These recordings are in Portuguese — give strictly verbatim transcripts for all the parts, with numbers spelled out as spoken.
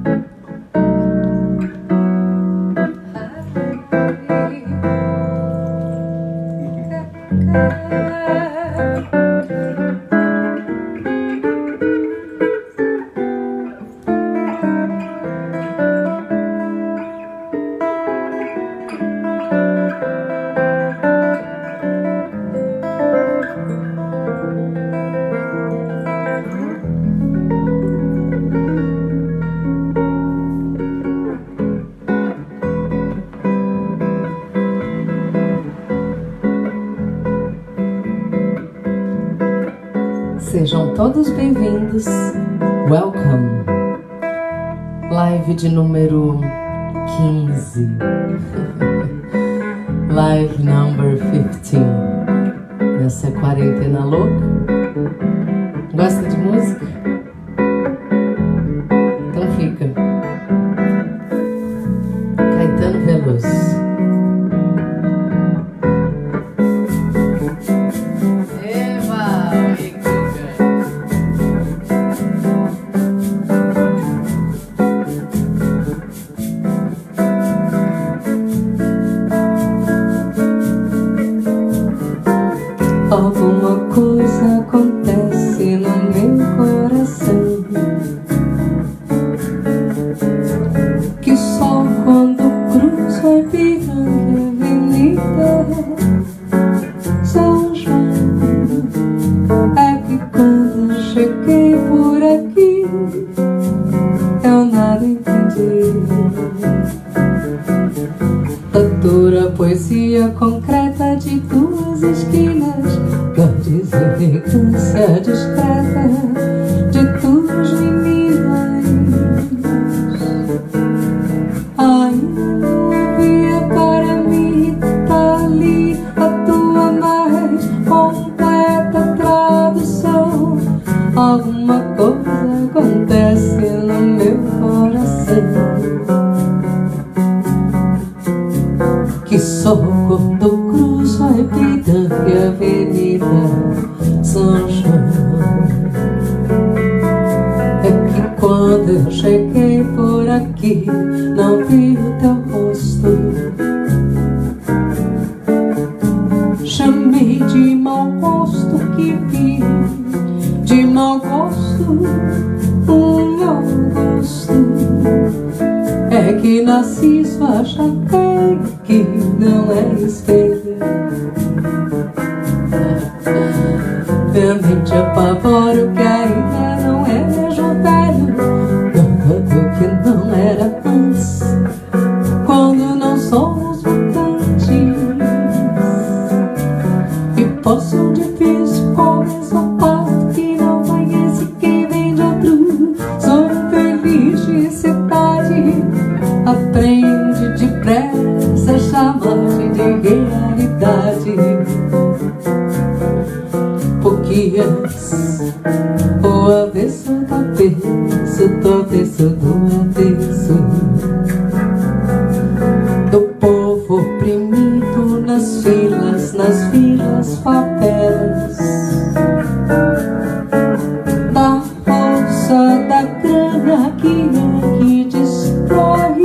Sejam todos bem-vindos. Welcome. Live de número quinze. Live number fifteen. Essa é quarentena louca. Gosta de música? Então fica. Caetano Veloso. Alguma coisa acontece no meu coração, que só quando cruzo a Ipiranga Avenida São João é que quando cheguei por aqui eu nada entendi. A dura poesia concreta de duas esquinas, grandes elegância discreta de duas meninas. Ainda havia para mim ali a tua mais completa tradução. Alguma coisa acontece no meu coração, que só quando cruzo a Ipiranga Avenida São João é que quando eu cheguei por aqui não vi o teu rosto. Chamei de mau gosto que vi, de mau gosto um mau gosto. É que Narciso acha que não é espelho. Minha mente apavora o que ainda não é vejo velho, nada que não era antes, quando não somos mutantes. E posso um difícil começo a passo que não conhece quem vem de outro. Sou feliz de cidade, aprende depressa, chama-te de realidade. Porque és o avesso do avesso, do avesso do avesso, do povo oprimido nas filas, nas filas favelas, da roça, da grana que é que destrói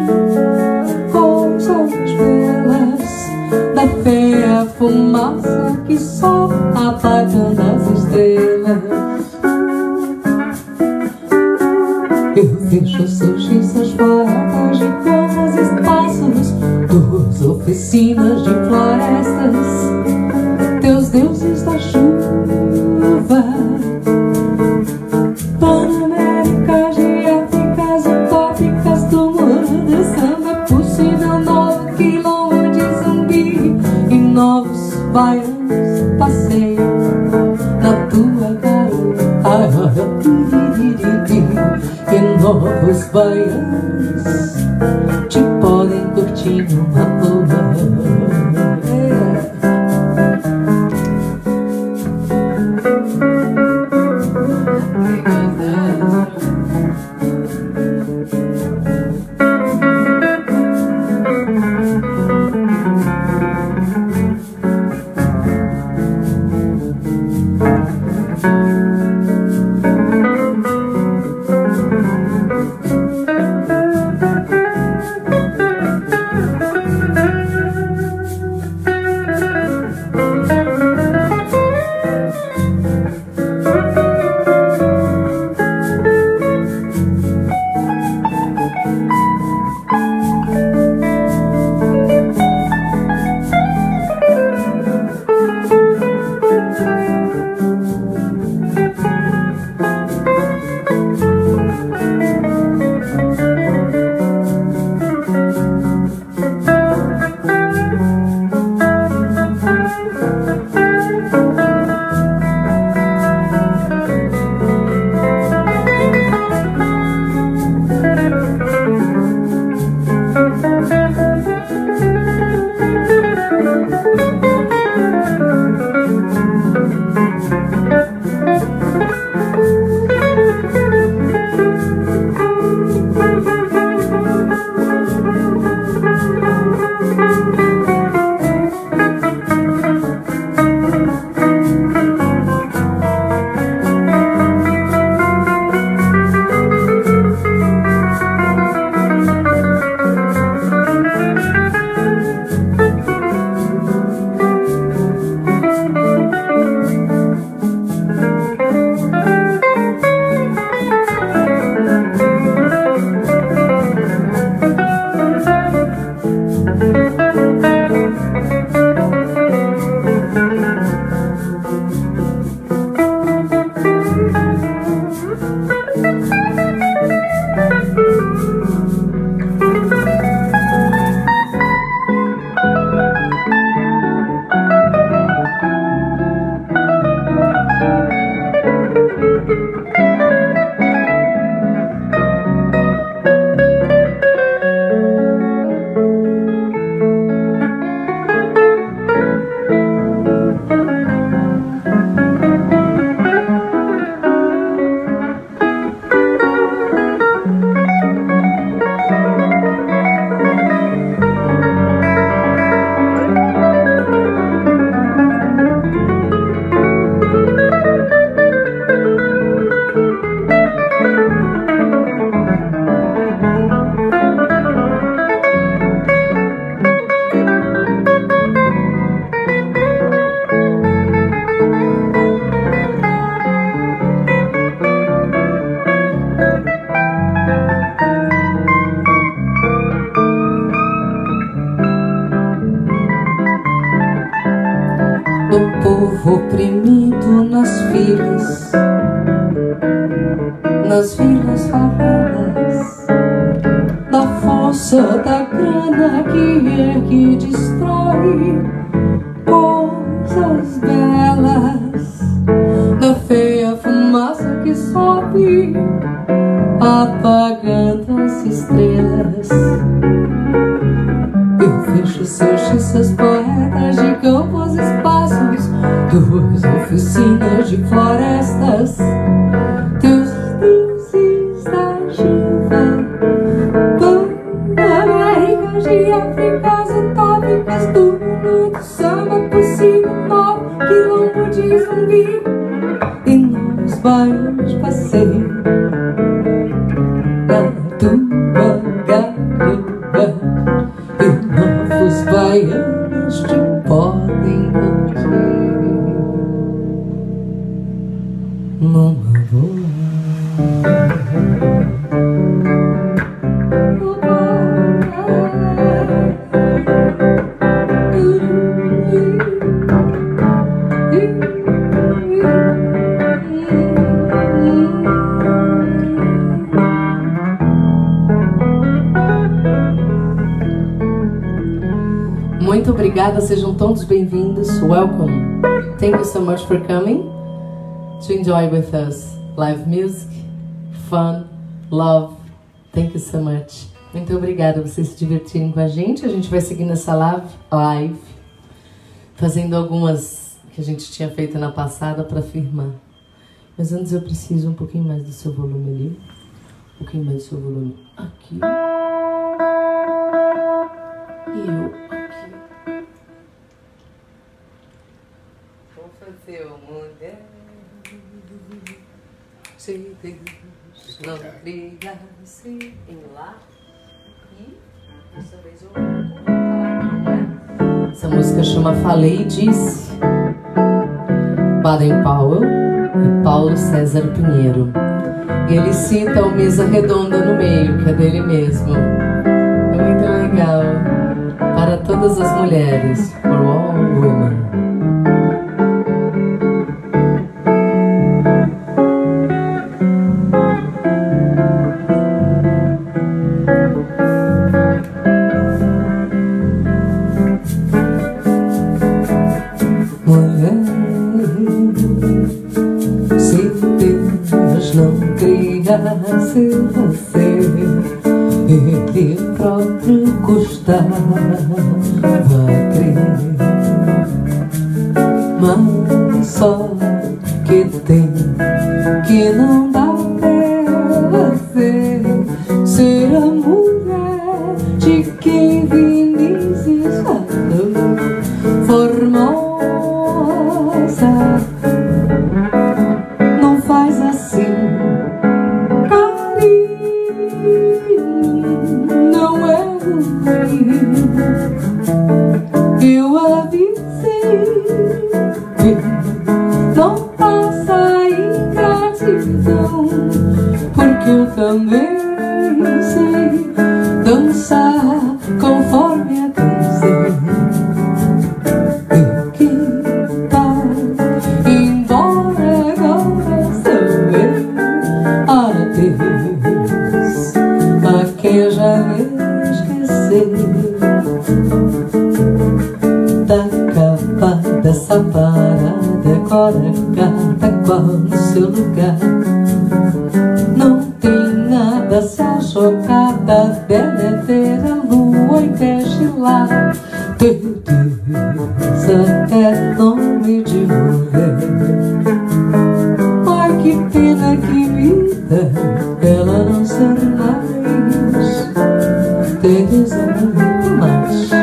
coisas belas, da feia fumaça que só apaga nas estrelas. Eu vejo surgir essas farotas de povos espaços, duas oficinas de florestas, teus deuses da chuva, Panaméricas, geáfricas, utópicas do mundo, samba possível, novo quilombo de zumbi e novos baianos passeiam na tua garoa. E novos baianos te podem curtir numa boa. povo oprimido nas filas, nas vilas favelas, da força da grana que ergue e destrói coisas belas, da feia fumaça que sobe apagando as estrelas. Eu vejo surgistas, poetas de campos, espaços, duas oficinas de florestas, teus deuses da chuva, Pan-Américas de Áfricas utópicas, do mundo do samba possível, novo quilombo de zumbi e novos baianos passeiam na tua garupa, e novos baianos te podem bater numa boa. Muito obrigada, sejam todos bem-vindos. Welcome. Thank you so much for coming to enjoy with us. Live music, fun, love. Thank you so much. Muito obrigada por vocês se divertirem com a gente. A gente vai seguir nessa live, live fazendo algumas que a gente tinha feito na passada para firmar. Mas antes eu preciso um pouquinho mais do seu volume ali. Um pouquinho mais do seu volume aqui. E eu aqui. Vou fazer o mulher. Se Deus não brigasse em lá. E dessa vez eu vou falar, não é? Essa música chama Falei e Disse. Baden Powell e Paulo César Pinheiro. E ele cita o Mesa Redonda no meio, que é dele mesmo. É muito legal. Para todas as mulheres, for all women. Mulher, se Deus não criasse você, Ele próprio custava a crer. Mas só que tem que não dá pra ver ser a mulher de quem Vinícius falou, formosa. Não faz assim, não é ruim. Eu avisei, não passa ingratidão, porque eu também sei dançar conforme a dança. E quem vai embora agora sou eu. Adeus a quem já me esqueceu. Da capa dessa parada, agora cada qual no seu lugar. Não tem nada a se achocada dela, é ver a lua em pé gelar. Teresa é nome de mulher. Ai, que pena que me dá ela não ser mais. Teresa muito mais.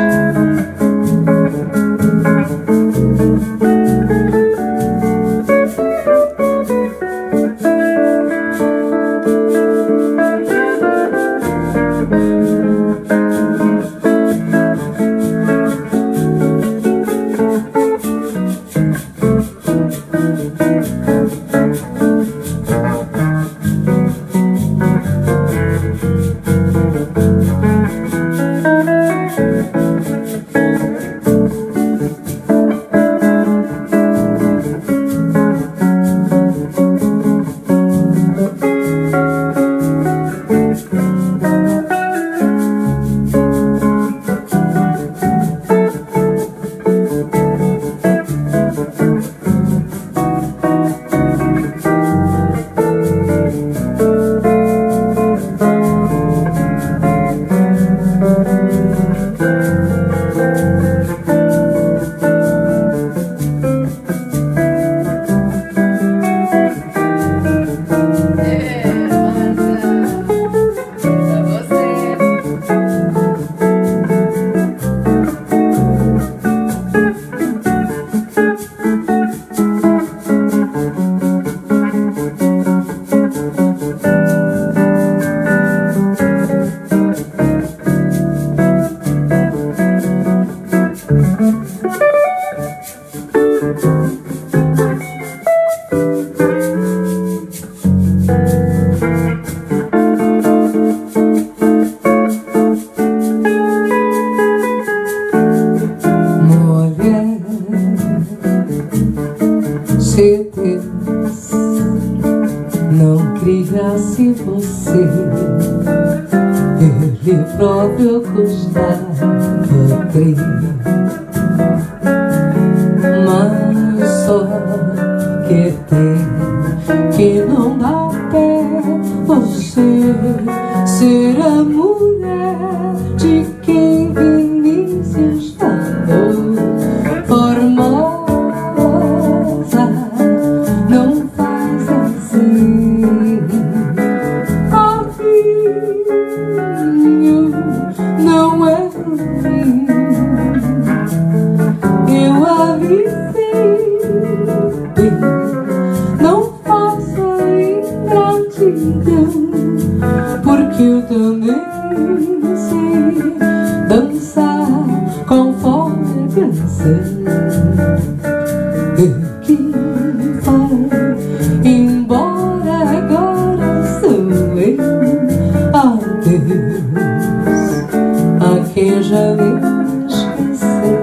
ele próprio custava crer. Mas só que tem que não dá pé você ser a mulher de quem Vinícius falou. Formosa, não faz assim. Caminho não é ruim. Eu avisei, não faça ingratidão, porque eu também sei dançar conforme a canção. Que vai embora, agora sou eu. Adeus a quem já me esqueceu.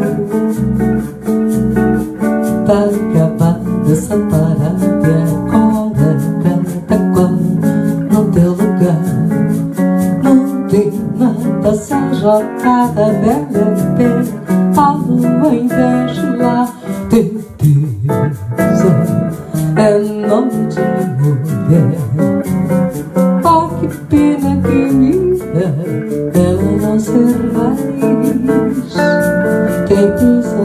Tá acabada essa parada e agora cada qual no teu lugar. Não tem nada se ajocada, bela pé, a lua investe lá. Teresa é nome de mulher. Oh, que pena que me dá ela não ser raiz. Teresa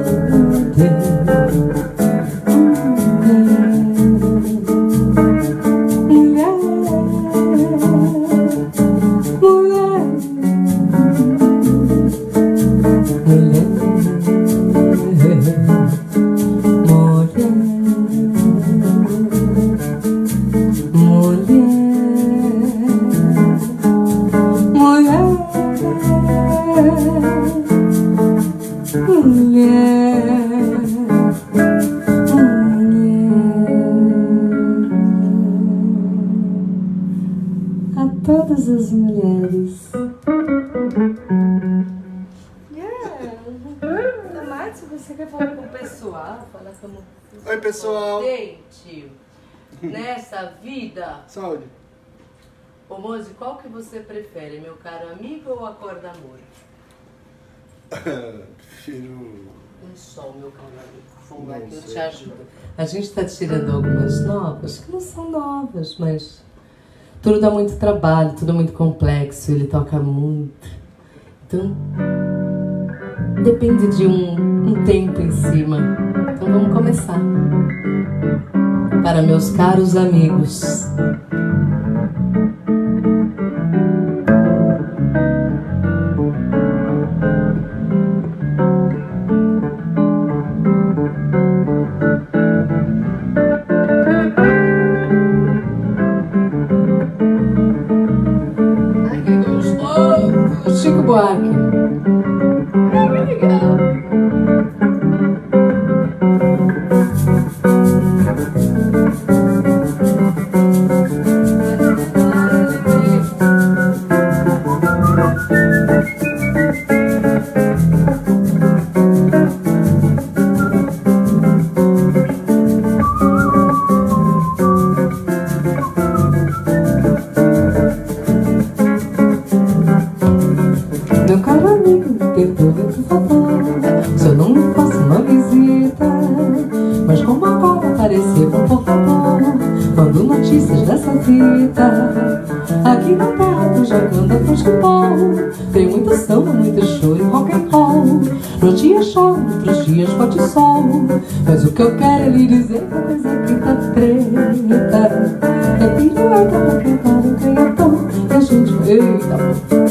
todas as mulheres. Yeah. Márcio, você quer falar com o pessoal? Falar como... Oi, pessoal. Gente, nessa vida... Saúde. Ô, Mozi, qual que você prefere, meu caro amigo ou acorda amor? Prefiro... Um sol, meu caro amigo. Vamos lá Não que eu sei. te ajudo. A gente está tirando algumas novas, que não são novas, mas tudo dá muito trabalho, tudo é muito complexo, ele toca muito. Então, depende de um, um tempo em cima. Então vamos começar. Para meus caros amigos. Ai, que gostoso! Chico Buarque. Ai, que legal! Meu caro amigo, perdoe por favor se eu não lhe faço uma visita, mas como agora apareceu um portador, mando notícias dessa vida. Aqui na terra tô jogando futebol, tem muito samba, muito show e rock and roll. Nos dias chove, outros dias pode sol, mas o que eu quero é lhe dizer que a coisa aqui tá treta. É pirueta pra quebrar o canhotão e a gente... Eita,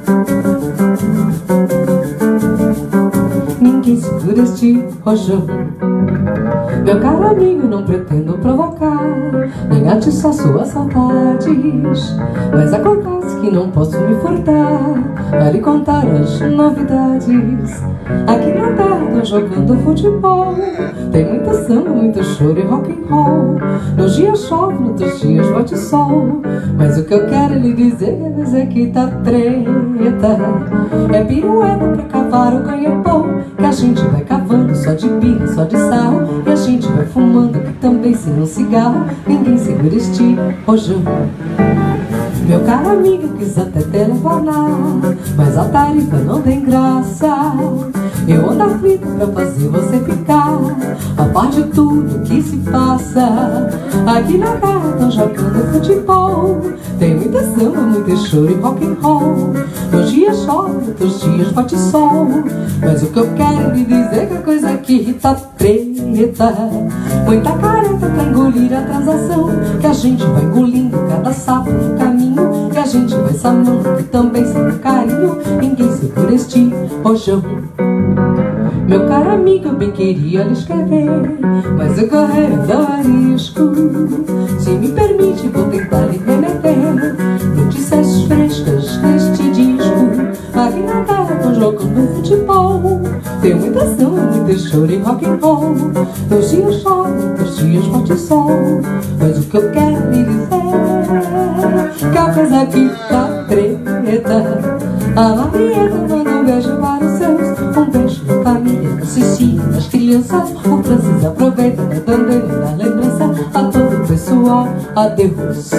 ninguém segura este rojão. Meu caro amigo, não pretendo provocar, nem atiçar suas saudades, mas acontece que não posso me furtar a lhe contar as novidades. Aqui na terra tô jogando futebol, tem muita samba, muito choro e rock and roll. Nos dias chove, noutros dias bate sol, mas o que eu quero é lhe dizer que a coisa aqui tá treta. É pirueta pra cavar o ganha-pão, que a gente vai cavando só de birra, só de sal, e a gente vai fumando que também sem um cigarro. Ninguém segura este rojão. Meu caro amigo, quis até telefonar, mas a tarifa não tem graça. Eu ando aflito pra fazer você ficar a par de tudo que se passa. Aqui na terra tão jogando futebol, tem muita samba, muito choro e rock and roll. Uns dias chove, outros dias bate sol, mas o que eu quero lhe dizer é que a coisa aqui tá preta. Muita careta pra engolir a transação, que a gente vai engolindo cada sapo no caminho, que a gente vai samando que também sem carinho ninguém segura este rojão. Meu caro amigo, eu bem queria lhe escrever, mas eu correndo ao risco. Se me permite, vou tentar lhe remeter notícias frescas neste disco. Aqui na terra tão jogando futebol, tem muita samba, muito choro e rock and roll. Uns dias chove, outros dias bate sol, mas o que eu quero lhe dizer que a coisa aqui tá preta. A Marieta manda um beijo para os seus, um beijo na família, na Cecília, nas crianças. O Francis aproveita, vai também dar lembrança a todo o pessoal. Adeus.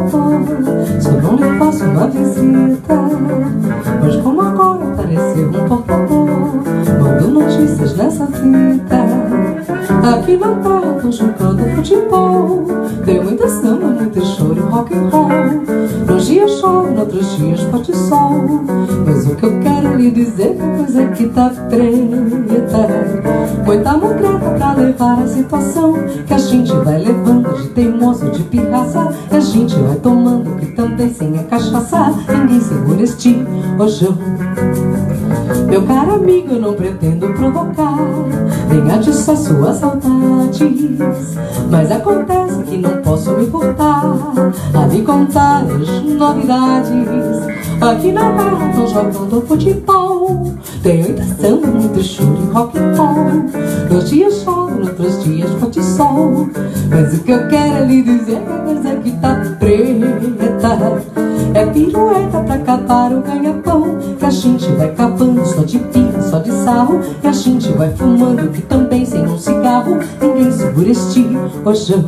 favor, só não lhe faço uma visita. Mas como agora apareceu um portador, mando notícias nessa fita. Aqui na terra tô jogando futebol, tem muita samba, muito choro e rock and roll. Nos dias chove, noutros dias bate sol, mas o que eu quero lhe dizer que a coisa que tá preta, muita mutreta pra levar a situação, que a gente vai levando de teimoso, de pirraça, e a gente vai tomando que também sem a cachaça. Ninguém segura este rojão. Meu caro amigo, eu não pretendo provocar nem atiçar suas saudades, mas acontece que não posso me furtar a lhe contar as novidades. Aqui na terra estão jogando futebol, tem muita samba, muito choro e rock and roll. Nos dias chove, noutros dias bate sol, mas o que eu quero é lhe dizer que a coisa que tá preta é pirueta pra acabar o ganha-pão, que a gente vai acabando só de pirra, só de sarro, e a gente vai fumando que também sem um cigarro. Ninguém segura este rojão.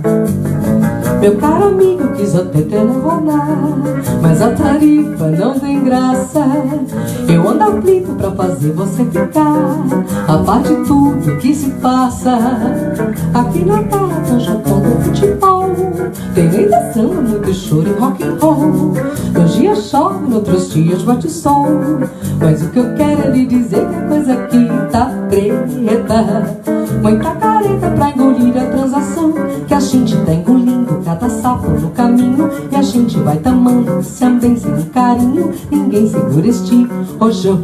Meu caro amigo, quis até telefonar, mas a tarifa não tem graça. Eu ando aflito pra fazer você ficar a par de tudo que se passa. Aqui na terra tô jogando futebol, tem muita samba, muito choro e rock and roll. Nos dias chove, noutros dias bate sol, mas o que eu quero é lhe dizer que a coisa aqui tá preta. Muita careta pra engolir a transação, que a gente tá engolindo cada sapo no caminho, e a gente vai tamando também sem carinho. Ninguém segura este rojão.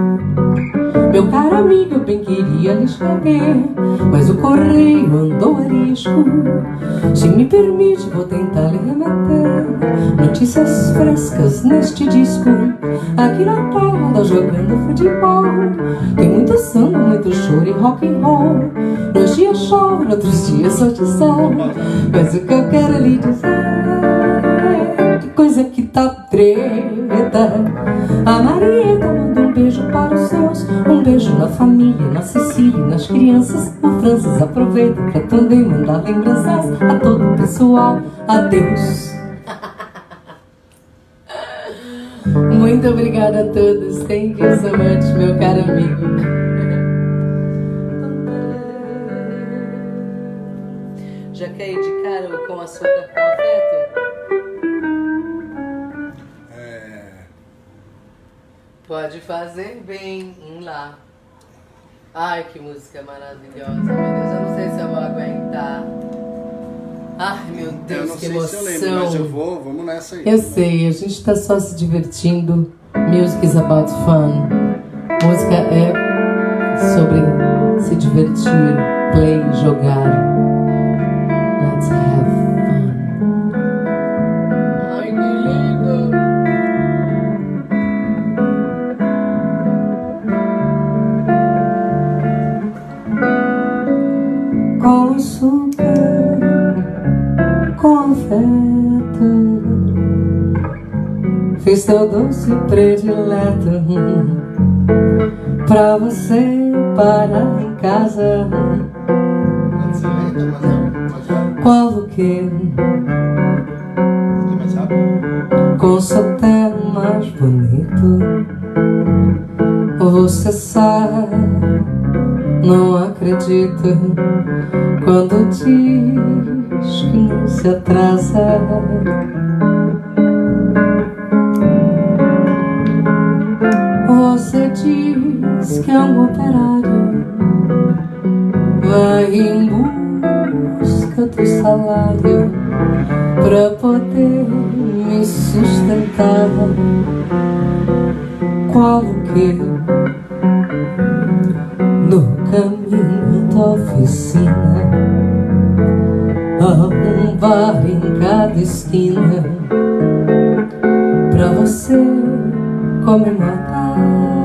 Meu caro amigo, eu bem queria lhe escrever, mas o correio andou arisco. Se me permite, vou tentar lhe remeter notícias frescas neste disco. Aqui na terra tá jogando futebol, tem muito samba, muito choro e rock and roll. Nos dias chove, noutros dias só de sol, mas o que eu quero lhe dizer, que coisa que tá preta. A Marieta manda um beijo para os seus, um beijo na família, na Cecília e nas crianças. O Francis aproveita pra também mandar lembranças a todo o pessoal. Adeus. Muito obrigada a todos. Thank you so much, meu caro amigo. Já quer ir de cara com açúcar com afeto? É... Pode fazer bem. Vamos lá. Ai, que música maravilhosa, meu Deus. Eu não sei se eu vou aguentar. Ai, meu Deus, eu não que sei emoção. Se eu lembro, mas eu vou, vamos nessa aí. Eu sei, a gente tá só se divertindo. Music is about fun. Música é sobre se divertir, play, jogar. Let's have fun. Ai, que lindo. Com açúcar, com afeto, fiz teu doce predileto pra você parar em casa. Qual o que? Com soterro mais bonito, você sabe, não acredita quando diz que não se atrasa. Você diz que é um operário, vai em busca do salário pra poder me sustentar. Qual o que? No caminho da oficina, há um bar em cada esquina pra você comemorar.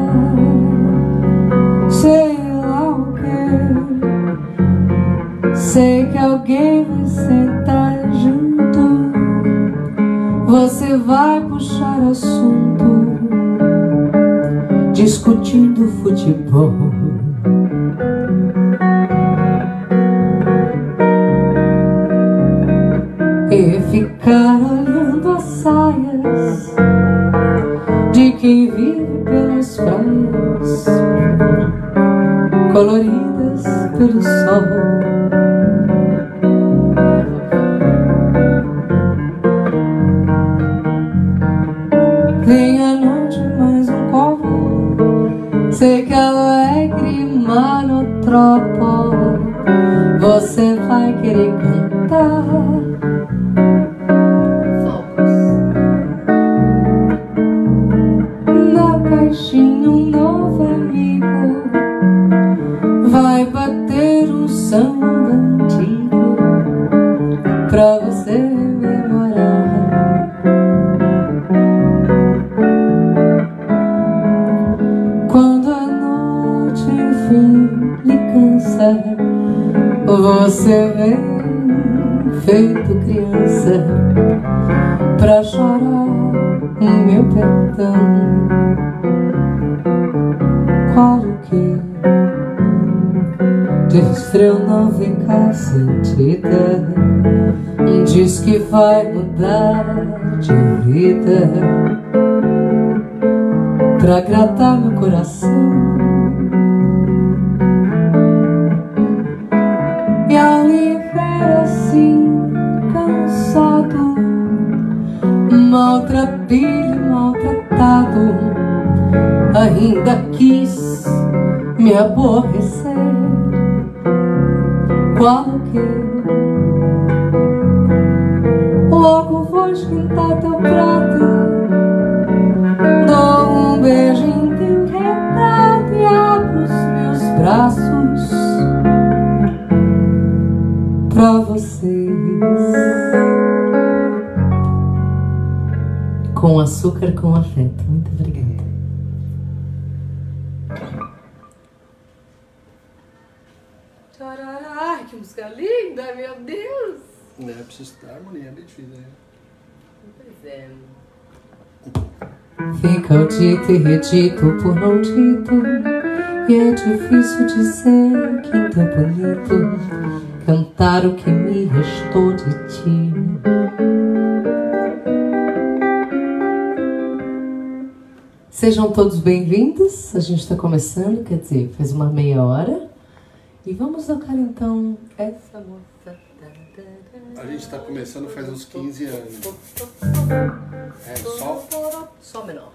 Sei lá o que, sei que alguém vai sentar junto, você vai puxar assunto, discutindo futebol. E ficar olhando pelo sol. Vem à noite mais um copo, sei que alegre manotropo você vai querer cantar. Na caixinha um novo amigo vai bater um samba antigo pra você memorar. Quando a noite enfim lhe cansa, você vem feito criança pra chorar o meu perdão. Qual o que diz pra eu não ficar sentida, diz que vai mudar de vida pra agradar meu coração. E ao lhe ver assim, cansado, maltrapilho, maltratado, ainda quis me aborrecer. Qual o que? Logo vou esquentar teu prato, dou um beijo em teu retrato e abro os meus braços pra vocês. Com açúcar, com afeto. Muito obrigada. Ai, que música linda, meu Deus! É, preciso dar harmonia, é bem difícil, né? Pois é. Fica o dito e redito por não dito, e é difícil dizer que ainda é bonito cantar o que me restou de ti. Sejam todos bem-vindos. A gente está começando, quer dizer, faz uma meia hora. E vamos tocar então essa moça. A gente está começando faz uns quinze anos. É, sol? Sol menor.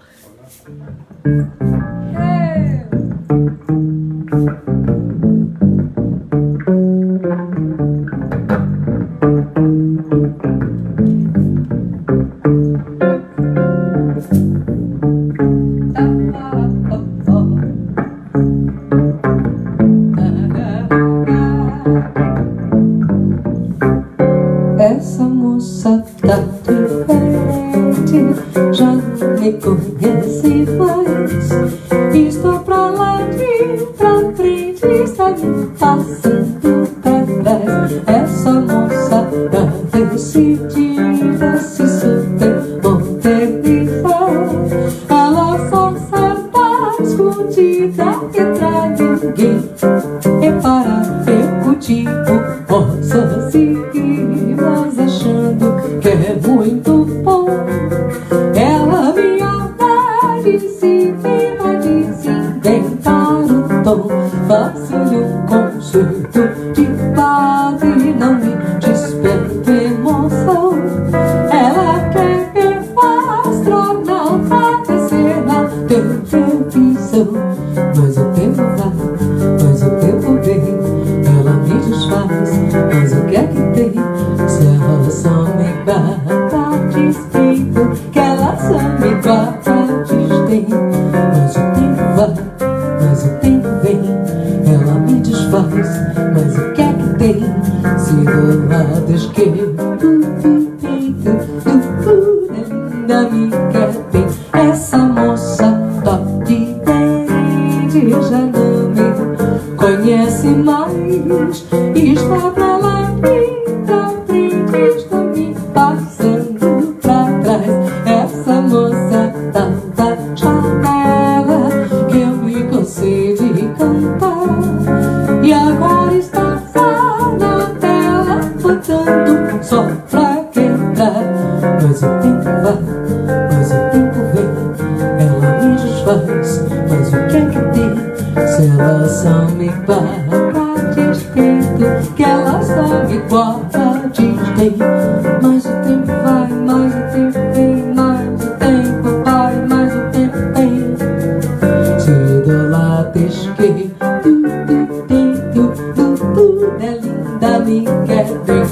É. Essa moça tá diferente, já não me conhece mais. Estou pra lá de pra frente, está me passando pra trás. Essa moça tá decidida, se souber modernizar. Ela só está escondida e pra ninguém reparar. Eu cultivo rosas e mas achando que é muito bom. Ela me abre de cima, desinventar o tom. Faço-lhe um concerto de padre, não me desperto emoção. Ela quer ver o astronauta descer na televisão. Mas o tempo vai, mas o tempo vem. Ela me desfaz, mas o que é que tem? Se ela só me bata despeito, que ela só me bata desdém. Mas o tempo vai, mas o tempo vem. Ela me desfaz, mas o que é que tem? Se do lado esquerdo do peito, do ainda me quer bem. Essa moça tá diferente, já não me conhece mais. Está pra lá e pra frente, está me passando pra trás. Essa moça tá da janela, que eu me cansei de cantar. E agora está só na tela, botando só desfeito, que ela só me guarda desdém. Mas o tempo vai, mais o tempo vem, mais o tempo vai, mais o tempo vem. Cedo lá desquei, tu, tu, tu, tu, tu, tu, é linda, me quer ver.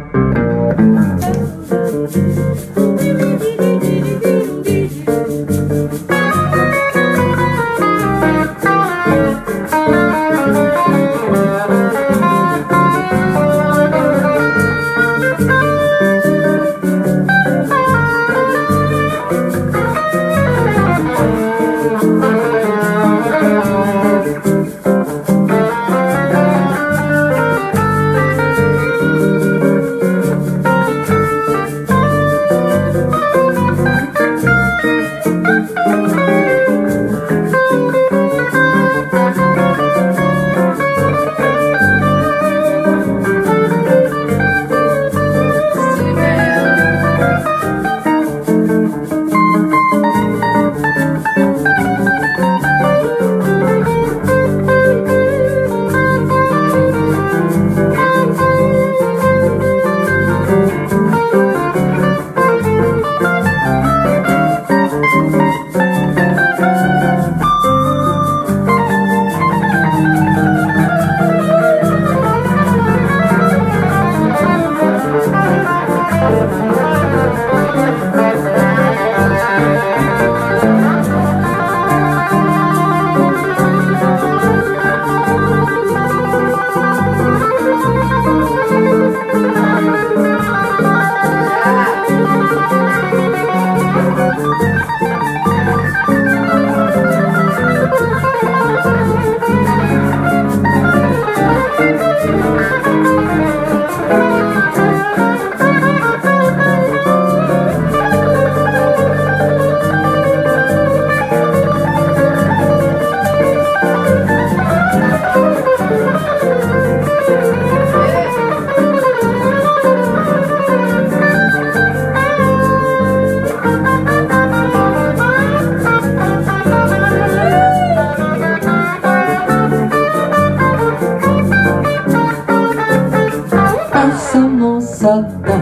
Essa moça tá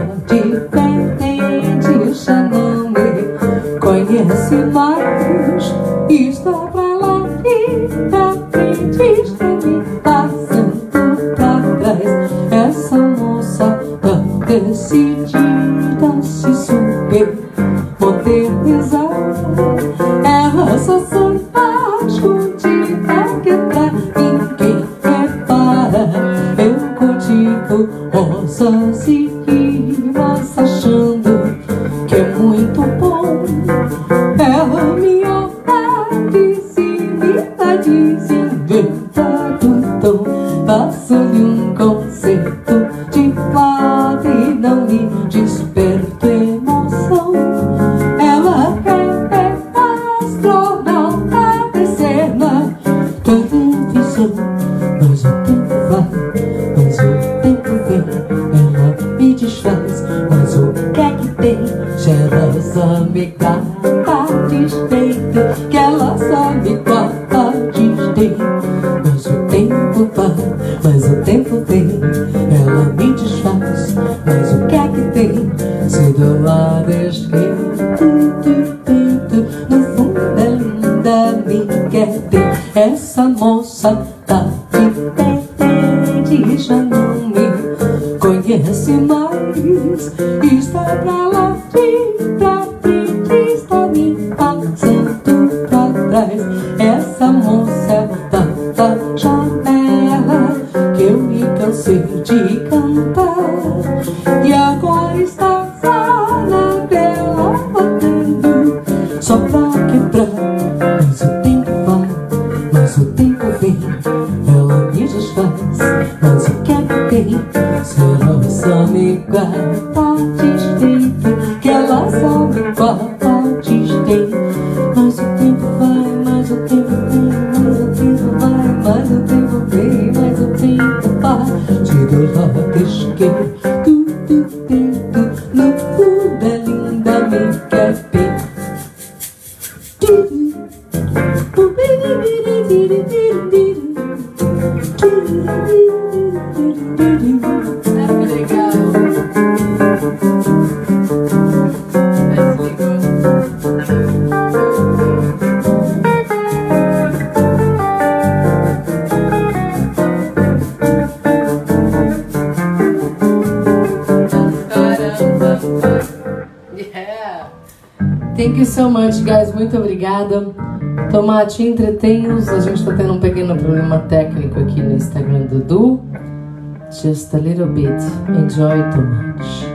diferente, já não me conhece mais. Está pra lá e pra frente, está me passando pra trás. Essa moça tá decidida a se super modernizar. Ela só se faz curtida que pra ninguém repara. Eu cultivo rosas e rimas achando que é muito bom. Ela me olha, desinvita, desinventa do tom. Faço-lhe um concerto de lado e não lhe desperto emoção. Ela quer astronauta descer na televisão. Mas o tempo vai, mas o tempo vem, ela me desfaz. Mas o que é que tem? Cheirosa me gata despeito, que ela só me guarda desdém. Mas o tempo vai, mas o tempo vem, ela me desfaz. Mas o que é que tem? Se do lado esquerdo, no fundo é linda, me quer ter. Essa moça tá diferente, já não me conhece mais. Está pra lá e pra frente, está me passando pra trás. Essa moça é da, da janela que eu me cansei de cantar. E agora está só na tela batendo, só pra quebrar. Mas o tempo vai, mas o tempo vem, ela me desfaz. Mas o que é que tem? Se ela só me guarda desfeito, que ela só me guarda desdém. Mas o tempo vai, mas o tempo vem, mas o tempo vai, mas o tempo vem, mas o tempo vai. Se do lado esquerdo, tu, tu, tu, tu, no fundo é linda, me quer ver. Tu, tu, tu, tu, tu, tu, tu, tu, tu, tu, tu, tu, tu, Thank you so much, guys. Muito obrigada. Tomate, entretenhos. A gente tá tendo um pequeno problema técnico aqui no Instagram do Du. Just a little bit. Enjoy, Tomate.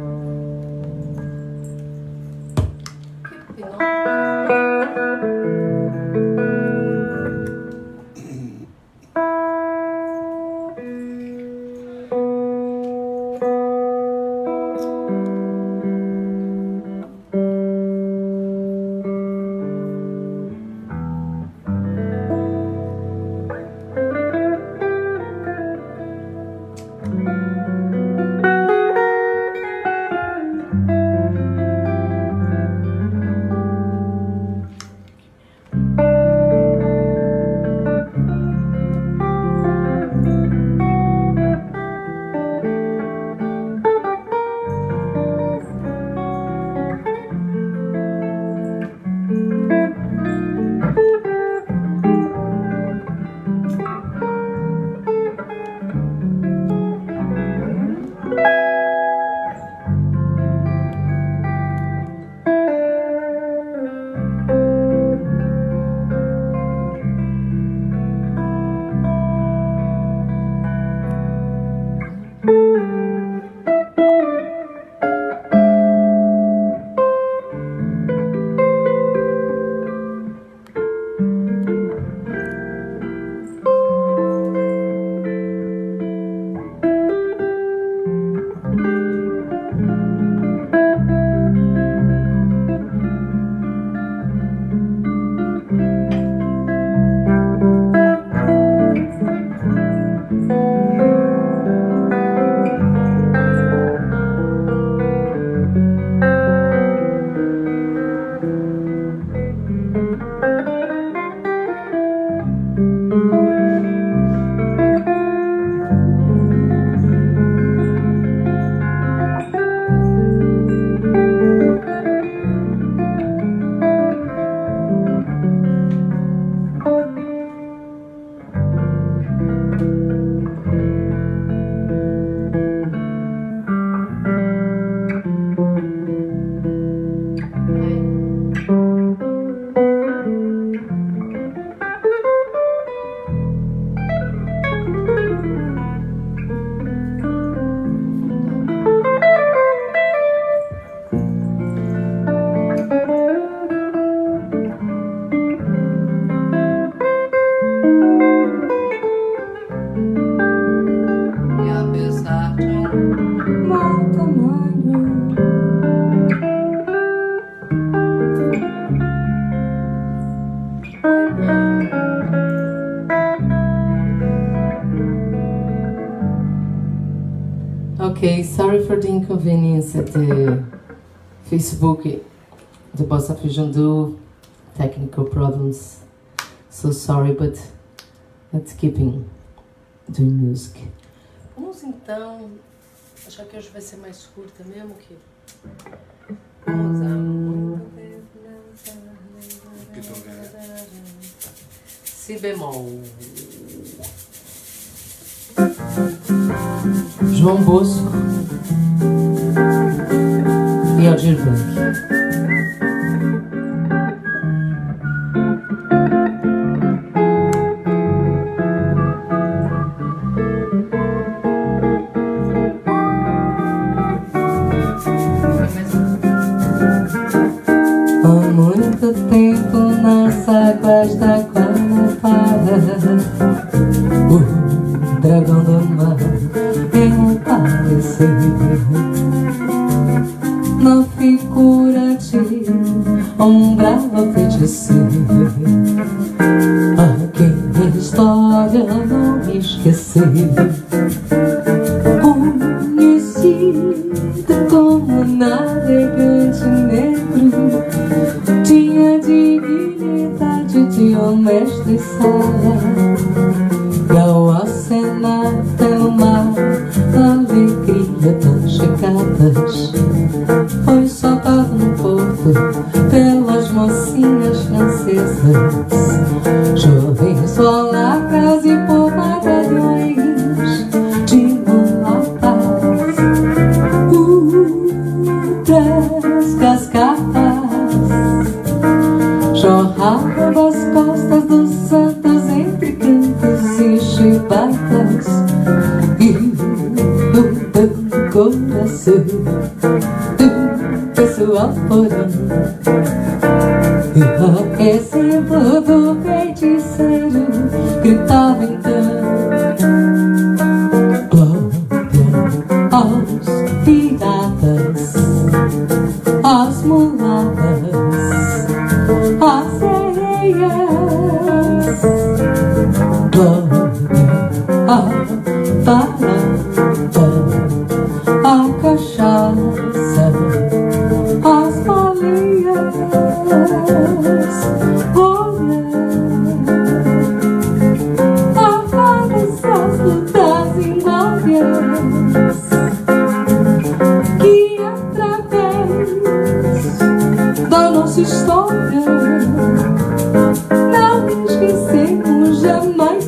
Okay, sorry for the inconvenience at the Facebook, the Bossa Fusion Duo, technical problems. So sorry, but let's keep doing music. Vamos então, achar que hoje vai ser mais curta mesmo que... Vamos a muito... Si bemol. João Bosco e Aldir Blanc. Há muito tempo nas águas da Guanabara, o dragão do mar apareceu na figura de um bravo feiticeiro, a quem a história não esqueceu. Conhecido como navegante negro, tinha dignidade de um mestre sala, e ao acenar pelo mar foi soltado no porto pelas mocinhas francesas, jovens solacas e por batalhões de mulatas, outras cascatas jorravam das costas dos santos entre cantos e chibatas, e mudando o coração do pessoal porão. E a exemplo do feiticeiro gritava então: glória aos piratas, às mulatas, às sereias, glória à barata, à cachaça, às baleias, glória a várias as lutas inglórias que através da nossa história não esquecemos jamais.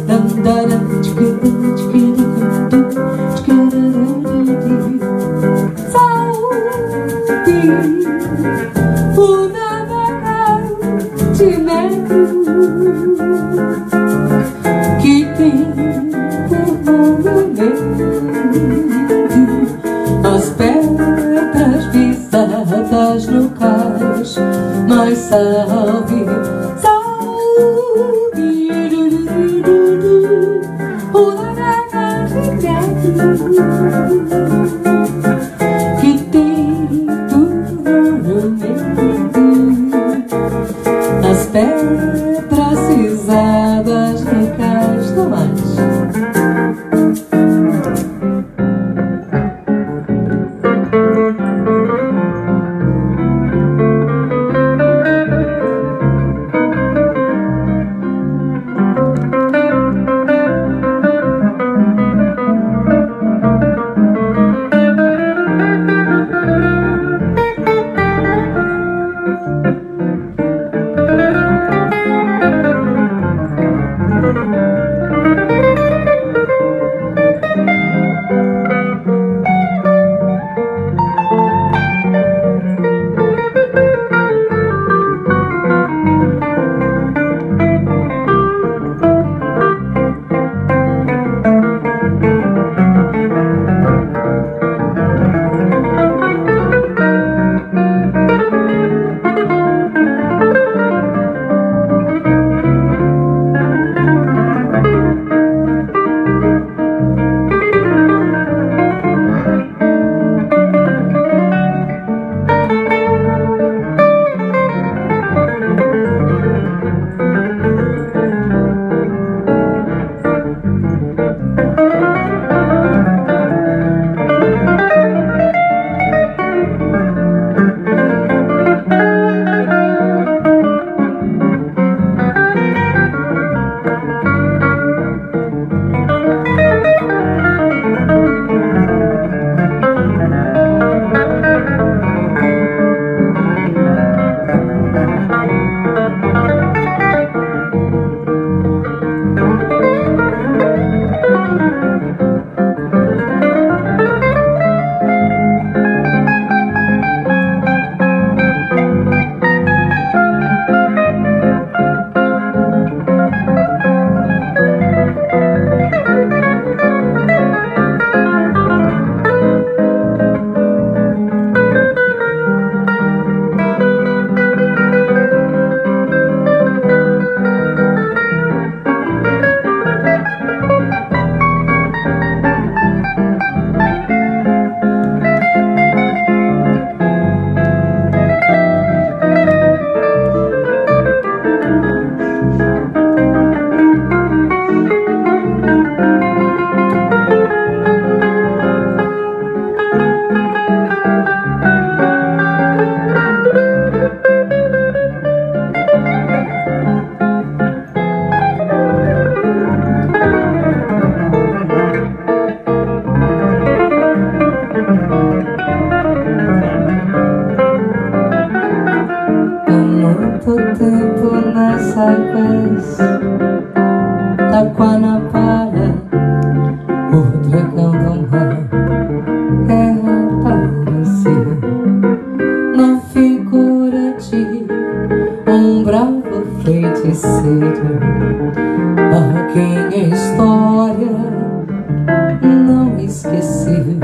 Saúde, o navegante negro que tem por monumento as pedras pisadas no cais, mas salve, salve o navegante negro que tem por monumento as pedras pisadas no cais. Não mais.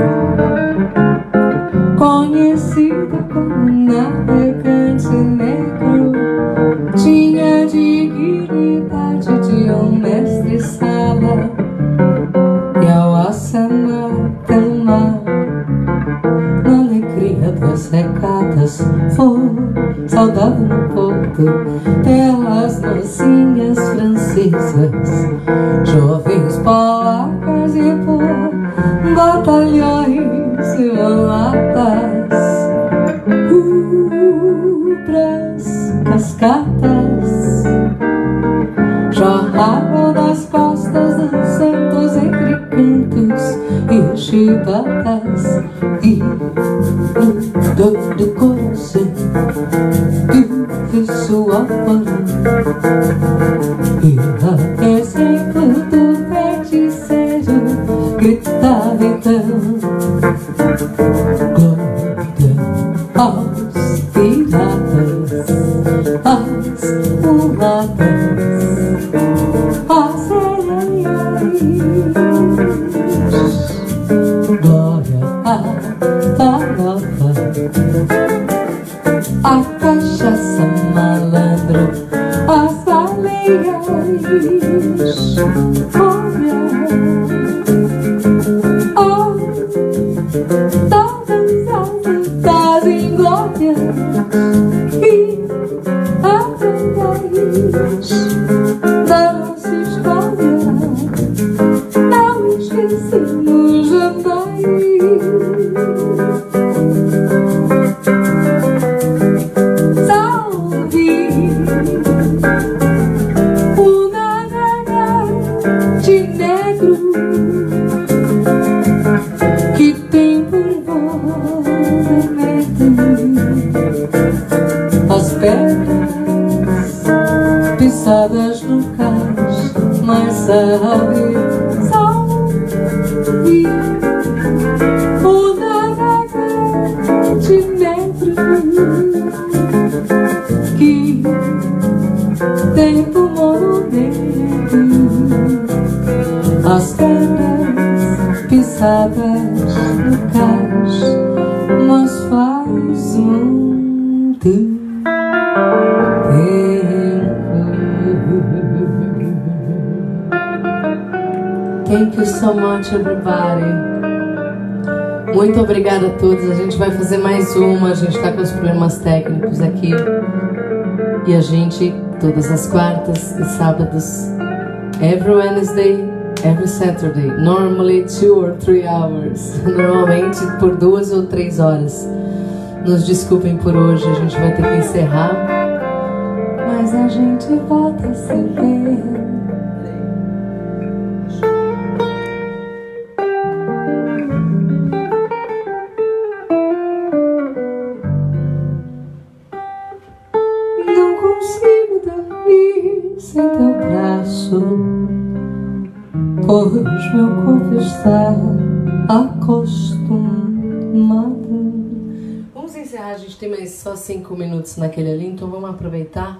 conhecida como navegante negro, tinha dignidade de um mestre-sala, e ao acenar pelo mar, na alegria das regatas, foi saudado no porto pelas mocinhas francesas, jovens polacas e por batalhões e mulatas, rubras cascatas jorravam das costas, dançando entre cantos e chibatas, e no dor do coração vive sua palavra, e a exemplo do feiticeiro gritava então: glória aos piratas, às mulatas, às sereias, glória à farofa, a cachaça malandro, as baleias, glória a todas as das inglórias e através da nossa história não esquecemos jamais. Salve o navegante negro que tem por movimento as pedras pisadas no cais, mas sabe, salve o navegante negro que tem por monumento as pedras pisadas no cais, mas faz muito tempo. Thank you so much, everybody. Muito obrigada a todos. A gente vai fazer mais uma. A gente tá com os problemas técnicos aqui. E a gente, todas as quartas e sábados, every Wednesday, every Saturday, normally two or three hours, normalmente por duas ou três horas. Nos desculpem por hoje, a gente vai ter que encerrar, mas a gente volta a se ver. Não consigo dormir sem teu braço, pois meu corpo está acostumado. Vamos encerrar, a gente tem mais só cinco minutos naquele ali, então vamos aproveitar.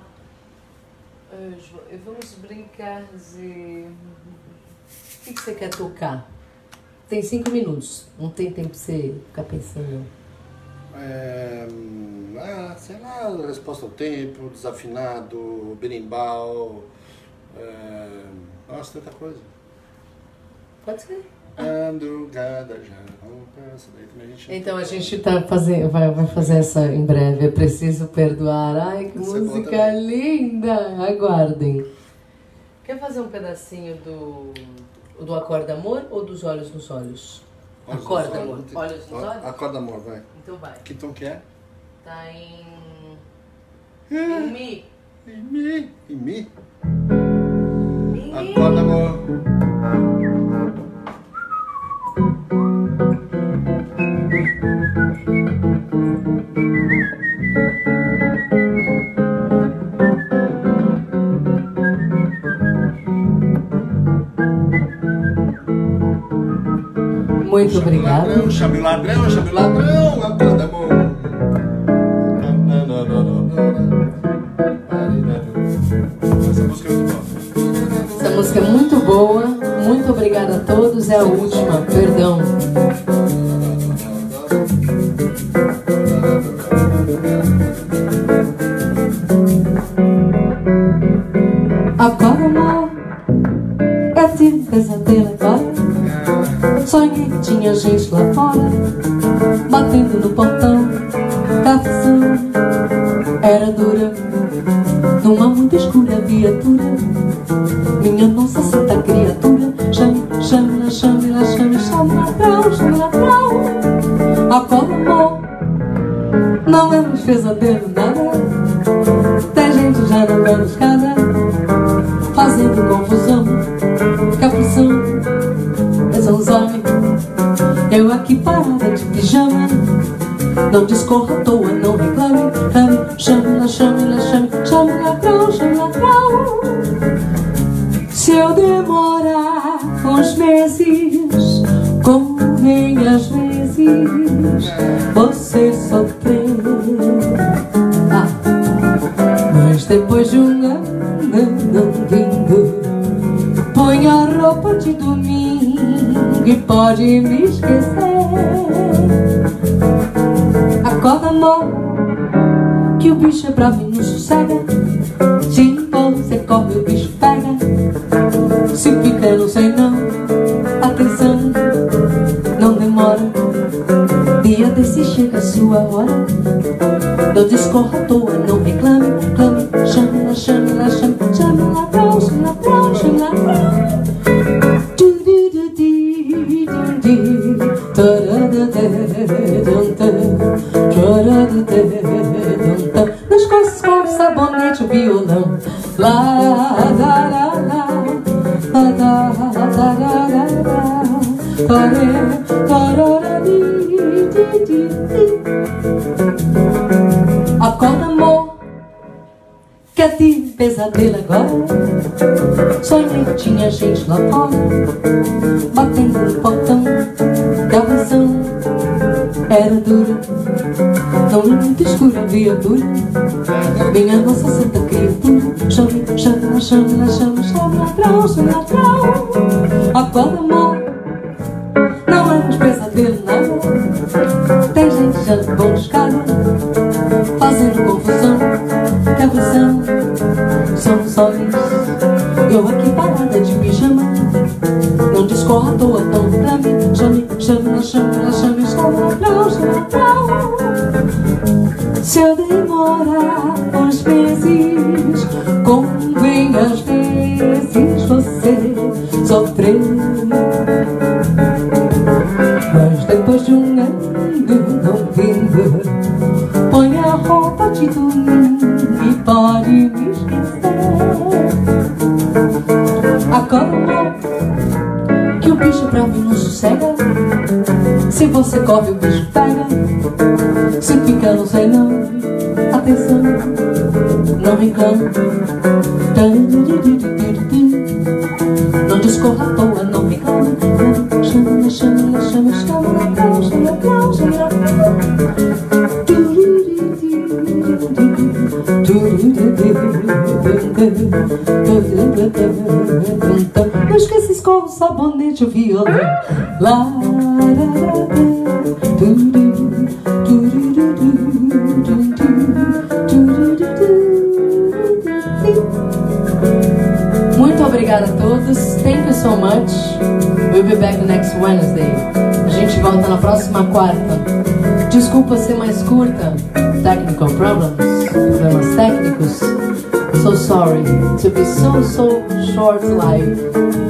Vamos brincar de... O que você quer tocar? Tem cinco minutos, não tem tempo pra você ficar pensando. É, ah, sei lá, Resposta ao Tempo, Desafinado, Berimbau, é, nossa, tanta coisa. Pode ser. Andrugada já, essa daí também a gente... Então a gente tá fazendo, vai, vai fazer essa em breve. É Preciso Perdoar. Ai, que Você música linda! Aguardem. Quer fazer um pedacinho do, do Acorda Amor ou dos Olhos nos Olhos? Olhos Acorda nos Amor. olhos. Olhos nos Olhos? Acorda Amor, vai. Então vai. Que tom que é? Tá em... Em Mi. Em Mi. Em Mi. Em Mi. Acorda Amor. Muito obrigada. Chame o ladrão, chame o ladrão, acorda amor. Essa música é muito boa. Essa música é muito boa. Muito obrigada a todos. É a última, perdão. gente lá fora, batendo no portão. A visão era dura, numa muito escura viatura. Minha nossa santa criatura, chame, chame-la, chame-la, chame, chame ladrão, chame ladrão. Acorda, amor, não é mais pesadelo nada. Tem gente já não vendo escada, fazendo confusão. Caprição, são os homens, eu aqui parada de pijama. Não discorra à toa, não reclame, chame, chame-la, chame-la, chame, chame ladrão, chame ladrão. Se eu demorar uns meses, convém às vezes você sofrer. Ah, mas depois de um ano não vindo, põe a roupa de domingo e pode me esquecer. Acorda, amor, que o bicho é bravo e não sossega. Se você corre, o bicho pega. Se fica, eu não sei não. Atenção, não demora. Dia desse chega a sua hora. Não discorra à toa, não reclame, clame. Chame-la, chame-la, chame, chame ladrão, chame ladrão, chame ladrão. Nas costas com o sabonete, o violão. Lá, lá, lá, lá, lá, lá, lá, acorda, amor, que eu tive pesadelo agora. Sonhei que tinha gente lá fora, batendo no portão. Que a visão era dura, não muito escura viatura. Minha nossa santa criatura, chame, chame, chame, chame, chame ladrão, chame ladrão. Acorda, amor, não é mais pesadelo nada. Tem gente já de bom escada, fazendo confusão. Que a visão somos só isso, eu aqui parada de pijama. Não discorra à toa, tão reclame. Chame, chame, chame, chame, chame ladrão, chame ladrão. Se eu demorar uns meses, convém às vezes você sofrer. Mas depois de um ano não vindo, põe a roupa de domingo e pode me esquecer. Acorda, amor, que o bicho bravo não sossega. Se você corre, o bicho pega. Se fica, não sei não. Atenção, não reclame. Não discorra à toa, não reclame. Chama, chama, chama, chama ladrão, chama ladrão, chama ladrão. Não esqueça, escorra o sabonete, o violão. Lá, muito obrigada a todos. Thank you so much. We'll be back next Wednesday. A gente volta na próxima quarta. Desculpa ser mais curta. Technical problems. Problemas técnicos. So sorry to be so, so short live.